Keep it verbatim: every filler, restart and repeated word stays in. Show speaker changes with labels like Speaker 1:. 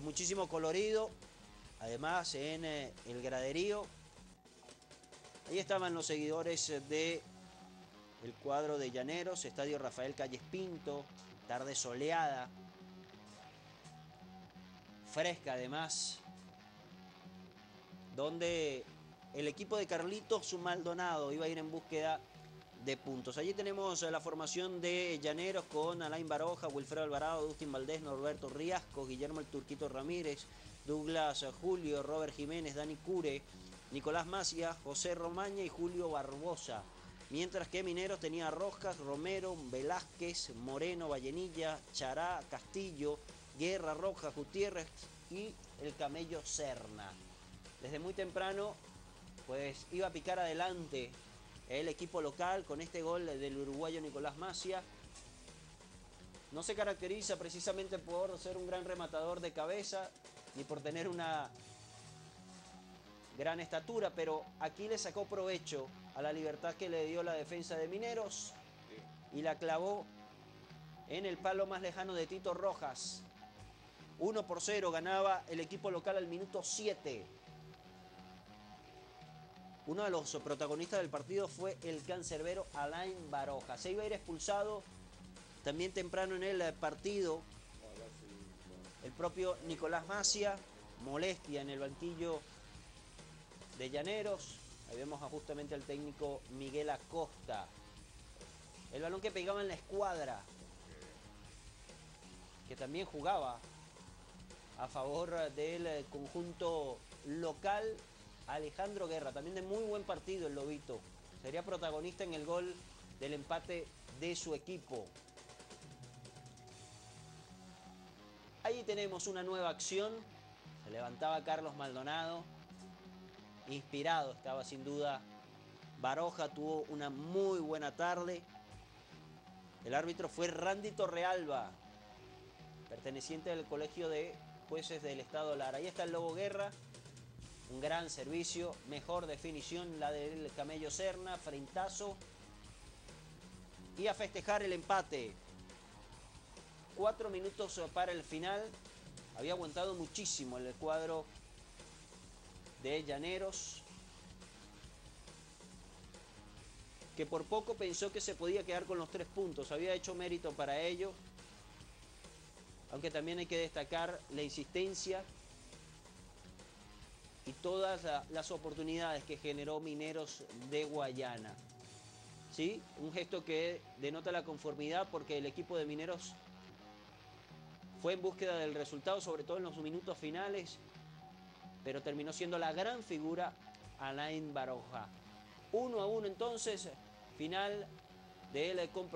Speaker 1: muchísimo colorido, además en eh, el graderío. Ahí estaban los seguidores de el cuadro de Llaneros, Estadio Rafael Calles Pinto, tarde soleada, fresca además, donde el equipo de Carlitos Maldonado iba a ir en búsqueda de puntos. Allí tenemos la formación de Llaneros con Alain Baroja, Wilfredo Alvarado, Agustín Valdés, Norberto Riasco, Guillermo el Turquito Ramírez, Douglas Julio, Robert Jiménez, Dani Cure, Nicolás Macia, José Romaña y Julio Barbosa. Mientras que Mineros tenía Rojas, Romero, Velázquez, Moreno, Vallenilla, Chará, Castillo, Guerra, Rojas, Gutiérrez y el Camello Serna. Desde muy temprano pues iba a picar adelante el equipo local con este gol del uruguayo Nicolás Macia. No se caracteriza precisamente por ser un gran rematador de cabeza ni por tener una gran estatura, pero aquí le sacó provecho a la libertad que le dio la defensa de Mineros y la clavó en el palo más lejano de Tito Rojas. uno por cero ganaba el equipo local al minuto siete. Uno de los protagonistas del partido fue el cancerbero Alain Baroja. Se iba a ir expulsado también temprano en el partido el propio Nicolás Macia. Molestia en el banquillo de Llaneros. Ahí vemos a justamente al técnico Miguel Acosta. El balón que pegaba en la escuadra, que también jugaba a favor del conjunto local. Alejandro Guerra, también de muy buen partido el Lobito. Sería protagonista en el gol del empate de su equipo. Ahí tenemos una nueva acción. Se levantaba Carlos Maldonado. Inspirado estaba sin duda Baroja, tuvo una muy buena tarde. El árbitro fue Randy Torrealba, perteneciente al Colegio de Jueces del Estado Lara. Ahí está el Lobo Guerra. Un gran servicio, mejor definición la del Camello Serna, frentazo. Y a festejar el empate. Cuatro minutos para el final. Había aguantado muchísimo el cuadro de Llaneros, que por poco pensó que se podía quedar con los tres puntos. Había hecho mérito para ello. Aunque también hay que destacar la insistencia y todas las oportunidades que generó Mineros de Guayana. ¿Sí? Un gesto que denota la conformidad porque el equipo de Mineros fue en búsqueda del resultado, sobre todo en los minutos finales, pero terminó siendo la gran figura Alain Baroja. Uno a uno entonces, final del compromiso.